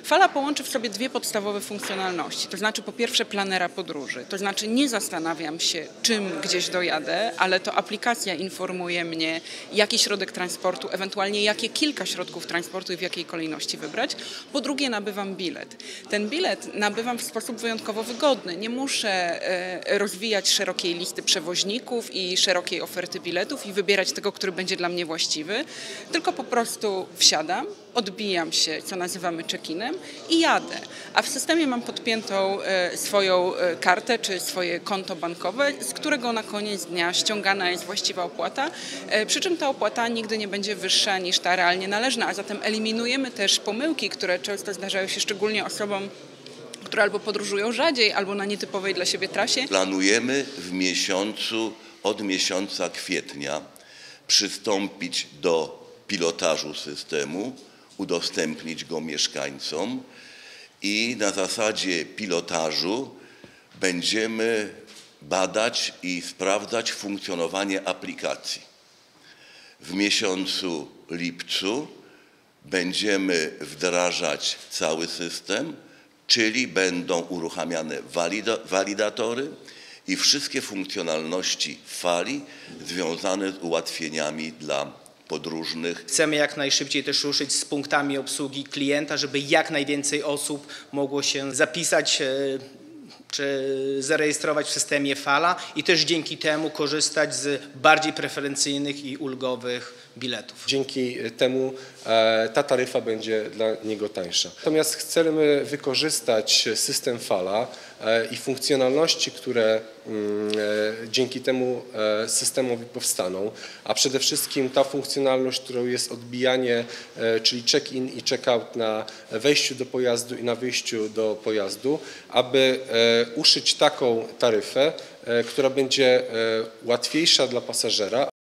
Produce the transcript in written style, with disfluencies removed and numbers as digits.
Fala połączy w sobie dwie podstawowe funkcjonalności, to znaczy po pierwsze planera podróży, to znaczy nie zastanawiam się, czym gdzieś dojadę, ale to aplikacja informuje mnie, jaki środek transportu, ewentualnie jakie kilka środków transportu i w jakiej kolejności wybrać. Po drugie nabywam bilet. Ten bilet nabywam w sposób wyjątkowo wygodny. Nie muszę rozwijać szerokiej listy przewoźników i szerokiej oferty biletów i wybierać tego, który będzie dla mnie właściwy, tylko po prostu wsiadam, odbijam się, co nazywamy check-inem i jadę. A w systemie mam podpiętą swoją kartę czy swoje konto bankowe, z którego na koniec dnia ściągana jest właściwa opłata, przy czym ta opłata nigdy nie będzie wyższa niż ta realnie należna, a zatem eliminujemy też pomyłki, które często zdarzają się szczególnie osobom, które albo podróżują rzadziej, albo na nietypowej dla siebie trasie. Planujemy od miesiąca kwietnia przystąpić do pilotażu systemu, udostępnić go mieszkańcom i na zasadzie pilotażu będziemy badać i sprawdzać funkcjonowanie aplikacji. W miesiącu lipcu będziemy wdrażać cały system, czyli będą uruchamiane walidatory i wszystkie funkcjonalności fali związane z ułatwieniami dla podróżnych. Chcemy jak najszybciej też ruszyć z punktami obsługi klienta, żeby jak najwięcej osób mogło się zapisać czy zarejestrować w systemie Fala i też dzięki temu korzystać z bardziej preferencyjnych i ulgowych biletów. Dzięki temu ta taryfa będzie dla niego tańsza. Natomiast chcemy wykorzystać system Fala i funkcjonalności, które dzięki temu systemowi powstaną, a przede wszystkim ta funkcjonalność, którą jest odbijanie, czyli check-in i check-out na wejściu do pojazdu i na wyjściu do pojazdu, aby uszyć taką taryfę, która będzie łatwiejsza dla pasażera,